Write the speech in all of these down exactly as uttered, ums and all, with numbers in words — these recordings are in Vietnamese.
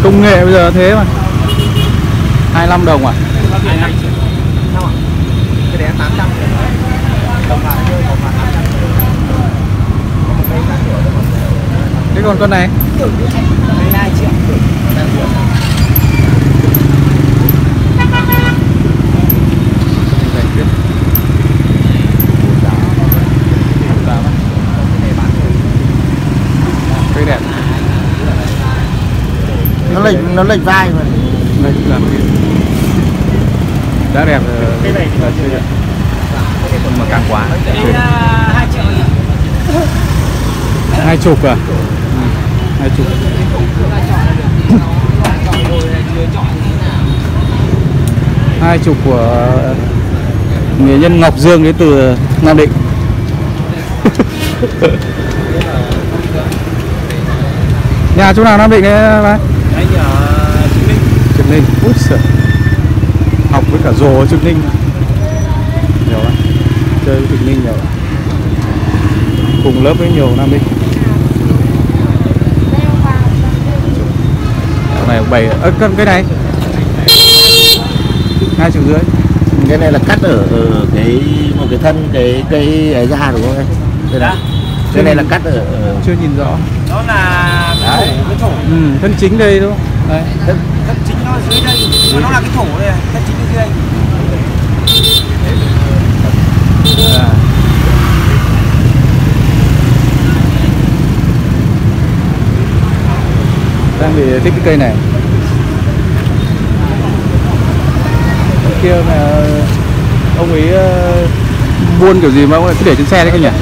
Công nghệ bây giờ thế mà. hai mươi lăm đồng à? hai mươi lăm triệu. Cái đấy tám trăm. Đồng là như một là tám trăm. Thế còn con này? mười hai triệu. Cây đẹp. Nó lệch nó lệch vai mà. Đây làm cái đã đẹp rồi. Cái này là chưa đẹp. Mà càng quá. hai triệu. Hai chục à? Ừ. Hai chục. Hai chục của nghệ nhân Ngọc Dương đến từ Nam Định. Nhà chỗ nào Nam Định đấy bác? Anh ở Trực Ninh. Trực Ninh. Úi giời. Học với cả rồ ở Trực Ninh. Nhiều lắm. Chơi với Trực Ninh nhiều lắm. Cùng lớp với nhiều Nam Định. Này bảy ơ à, cái này hai triệu rưỡi. Cái này là cắt ở, ở cái một cái thân cái cây ấy ra đúng không em? Đây này. Cái này là cắt ở, ở... chưa nhìn rõ. Đó là cái thổ, cái thổ. Ừ, thân chính đây đúng không? Đây. Thân, thân chính nó ở dưới đây, mà nó là cái thổ đây, thân chính ở dưới đây. À. Đang bị thích cái cây này. Ở kia mà ông ấy uh, buôn kiểu gì mà ông ấy cứ để trên xe đấy không nhỉ?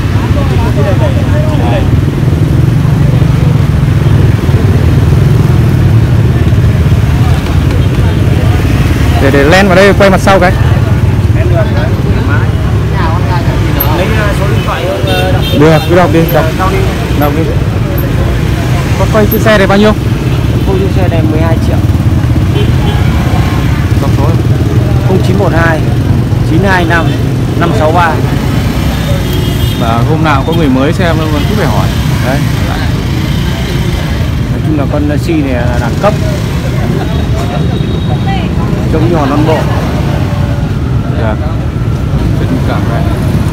Để để len vào đây quay mặt sau cái. Được, cứ đọc đi, đọc. Đọc đi. Có quay trên xe này bao nhiêu? Quay trên xe này mười hai triệu. Đọc số không chín một hai chín hai năm năm sáu ba. Và hôm nào có người mới xem vẫn cứ phải hỏi. Đấy. Nói chung là con Si này là đẳng cấp. Trông nhỏ non bộ. Dạ. Rất cảm đấy.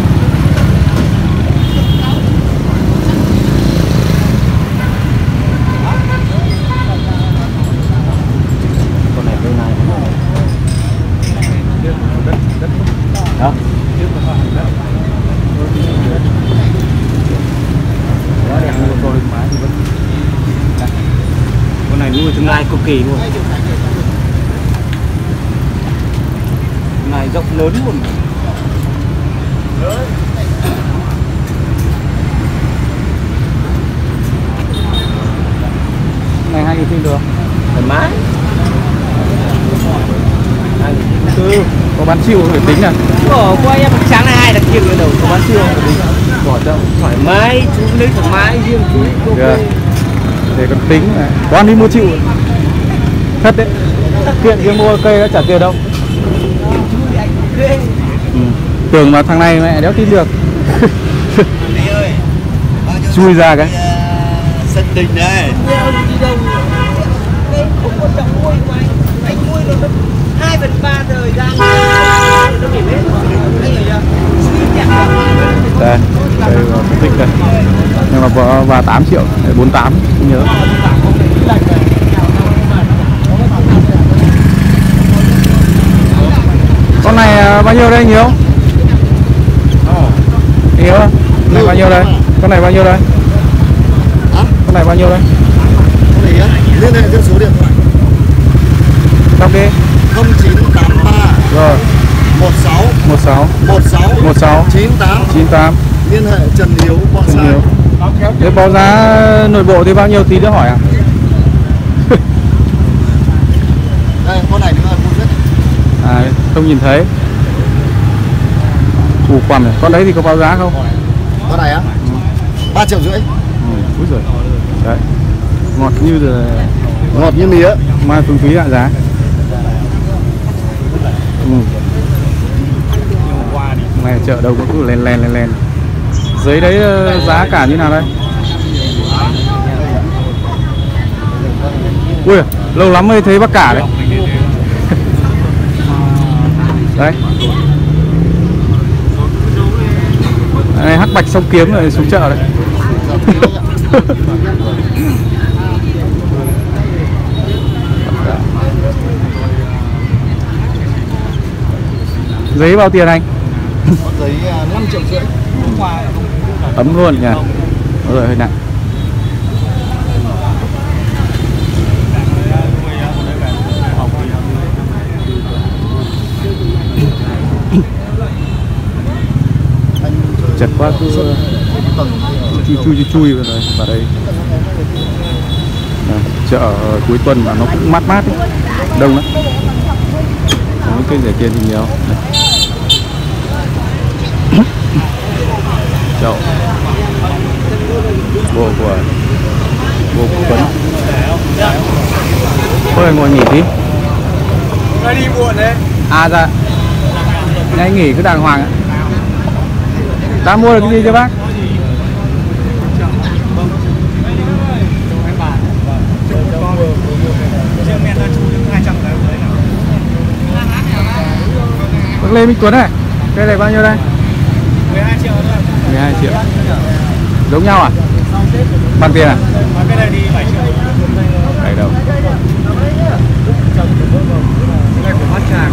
Con này bên này. Đó. Đó đẹp như con má thì vẫn. Con này nuôi tương lai cực kỳ luôn. Con này rộng lớn luôn. Này hai nghìn tin được. Thoải mái. Ừ, có bán siêu phải tính à? Ở qua em sáng nay hai đặc biệt ở đầu có bán siêu không? Bỏ cho Thoải mái, chú lấy thoải mái riêng chú. yeah. Để còn tính này. Con đi mua chịu. Thật đấy. Kiện kia mua cây đã trả tiền đâu. Ừ. Tưởng mà thằng này mẹ đéo tin được. Chui ra cái. Sân đình đây. Không quan trọng nuôi của anh. Anh nuôi nó hai phần ba thời gian nó nghỉ hết. Anh hiểu chưa? Đây, đây là phân tích đây. Nhưng mà có vào tám triệu, bốn mươi tám không nhớ. Con này bao nhiêu đây nhiều? Nhiều. Con này bao nhiêu đây? Con này bao nhiêu đây? Con này bao nhiêu đây? Con này á? Liên hệ theo số điện thoại. Đọc đi. không chín tám ba Rồi. một sáu một sáu một sáu một sáu chín tám chín tám. Liên hệ Trần Hiếu Bonsai. Thế báo giá nội bộ thì bao nhiêu tí nữa hỏi à? Đây, con này nữa là mua rất. À, không nhìn thấy. Ủ quằm này, con đấy thì có báo giá không? Con này á? ba triệu rưỡi. Ừ, úi giời. Đấy. Ngọt như là Ngọt như mía. Mai Phương Thúy hạ giá. Ừ. Này chợ đâu có cứ len len len len. Giấy đấy giá cả như nào đây? Ui, lâu lắm mới thấy bác cả đấy. Đấy. Đây, hắc bạch sông Kiếm rồi xuống chợ đấy. Giấy bao tiền anh? Giấy năm triệu rưỡi. Ấm luôn nhỉ. Rồi hơi nặng. Chật quá cứ chui chui chui chui vào đây, vào đây. À, chợ cuối tuần mà nó cũng mát mát ấy. Đông lắm. Những cái rẻ tiền thì nhiều. Chậu bộ của bộ của Tuấn. Thôi ngồi nghỉ tí. Nó đi muộn đấy. À dạ. Anh nghỉ cứ đàng hoàng ạ. Ta mua được cái gì cho bác? Bác Lê Minh Tuấn này, cái này bao nhiêu đây? mười hai triệu thôi. mười hai triệu. Giống nhau à? Bằng tiền à? Cái này đi bảy triệu. Đấy đâu. Cái của Bát Tràng.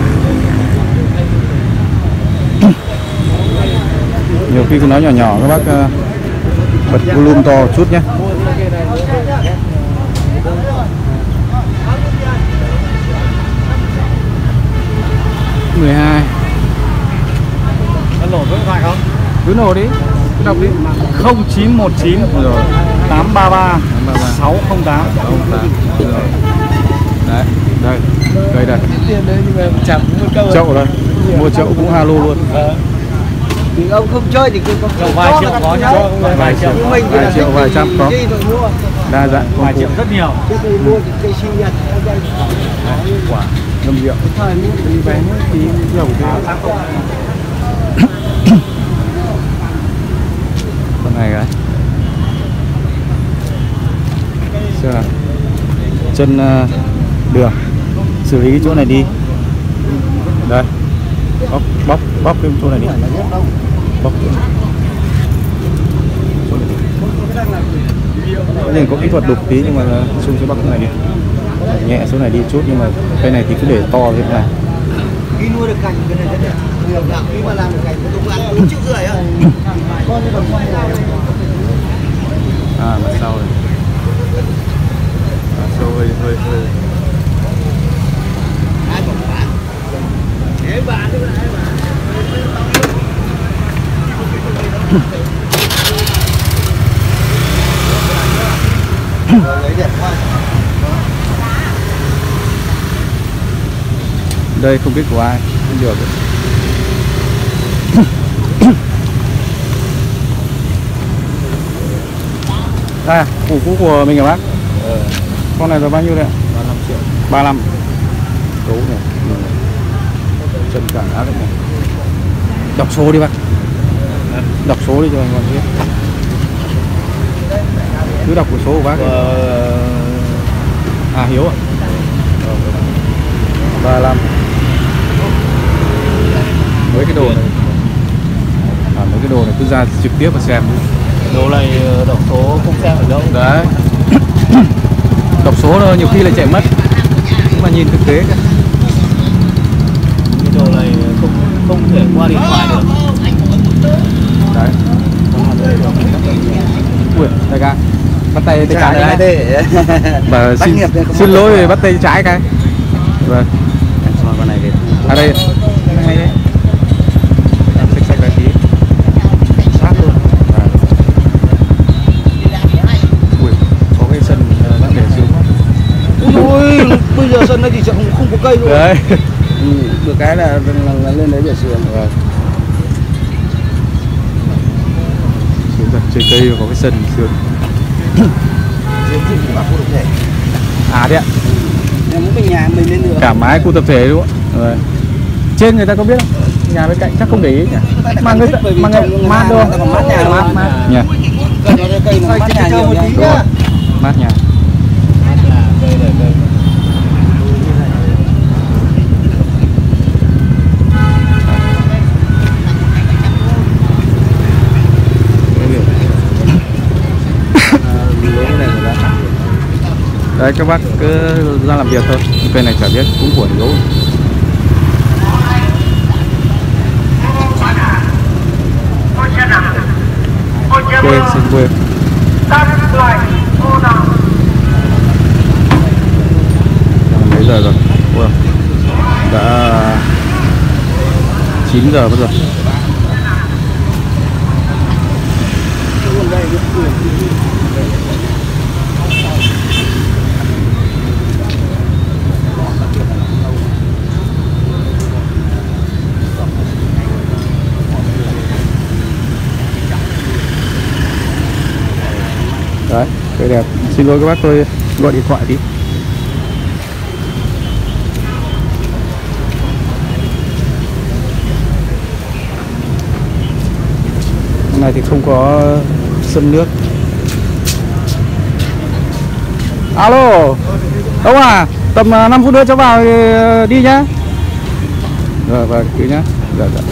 Nhiều khi nó nhỏ nhỏ các bác uh, bật volume to một chút nhé. mười hai. Nó nổ số điện thoại không? Cứ nổ đi, cứ đọc đi. không chín một chín Rồi. tám ba ba sáu không tám. Rồi. Đấy, đây, đây đây. Tiền đấy nhưng mà chẳng một câu. Chậu đây, mua chậu cũng halo luôn. Thì ông không chơi thì cứ Chậu vài triệu có nhá. Vài triệu, mình vài triệu, vài trăm có. Đa dạng, Vài triệu rất nhiều. Chứ thì mua thì cây sinh nhật ở đây. quả ngâm rượu. Thời mua thì Bé tí dầu thế. Con này cái. Xem nào. Chân uh, đường. Xử lý cái chỗ này đi. Đây. Bóc bóc bóc cái chỗ này đi. Bóc. Cái này có kỹ thuật đục tí nhưng mà xung sẽ bóc cái này đi. Nhẹ số này đi chút nhưng mà cái này thì cứ để to như thế này. khi nuôi được cành cái này rất đẹp. Nhiều đạo khi mà làm được cành nó đúng ăn bốn triệu rưỡi á. Con như còn con này. À mặt sau này. Mặt sau hơi hơi hơi. Ai còn bán? Thế bán đi lại bán. Lấy đẹp quá. Đây không biết của ai, không được. À, củ cũ của mình hả bác? Ờ. Con này là bao nhiêu đây ạ? ba mươi lăm triệu. ba mươi lăm. Đấu này. Chân cẳng ác này. Đọc số đi bác. Đọc số đi cho anh còn biết. Cứ đọc của số của bác. Ờ... À Hiếu ạ. ba mươi lăm. Mấy cái đồ này. À, mấy cái đồ này cứ ra trực tiếp và xem. Đồ này đọc số không xem ở đâu. Đấy. Đọc số thôi nhiều khi lại chạy mất. Nhưng mà nhìn thực tế cả. Cái đồ này không không thể qua điện thoại được. Đấy. Ui, đại ca. Bắt tay tay trái Trái đây. Và xin, nghiệp đây không xin bắt lỗi tay. vì bắt tay trái cái. Vâng. Em cho con này về. À đây. Ngay đấy. Em xách xách ra tí. Sát luôn. À. Ui, có cái sân uh, bác để xuống. Ui, bây giờ sân nó chỉ không, không có cây luôn. Đấy. Ừ, được cái là, là, là lên đấy để sườn. Vâng. Xuống thật chơi cây và có cái sân sườn. Diện tích cũng là khu tập thể. À thế ạ. Nếu muốn mình nhà mình lên được. Cả mái khu tập thể đúng không ạ? Rồi. Trên người ta có biết không? Nhà bên cạnh chắc không để ý nhỉ? Mà người ta mà người mát đâu? Còn mát nhà mát mát nhỉ? Cây nó cây nó mát nhà nhiều nhá. Mát nhà. Đây là cây này cây. Đấy các bác cứ ra làm việc thôi, cây này chả biết cũng của yếu. Quê xin quê. Mấy giờ rồi? Ủa, đã chín giờ bây giờ. Đấy, cây đẹp. Xin lỗi các bác, tôi gọi điện thoại tí. Hôm nay thì không có sân nước. Alo, ông à, tầm năm phút nữa cháu vào đi nhá. Rồi, và cứ nhá. Dạ, dạ.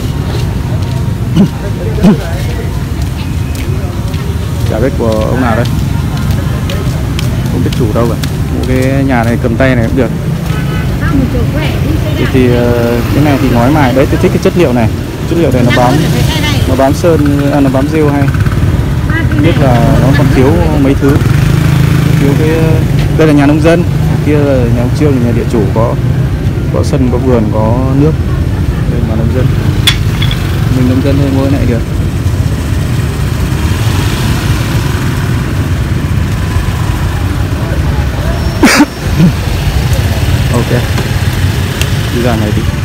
Chả biết của ông nào đây, không biết chủ đâu cả. Một cái nhà này cầm tay này cũng được. Thì, thì cái này thì nói mài đấy, tôi thích cái chất liệu này. Chất liệu này nó bám, nó bám sơn, à, nó bám rêu hay. Biết là nó còn thiếu mấy thứ. Thiếu cái, đây là nhà nông dân, kia là nhà ông Trương, nhà địa chủ có có sân, có vườn, có nước. Đây là nông dân. Mình nông dân thôi mua cái này được. Ok, đi ra này đi.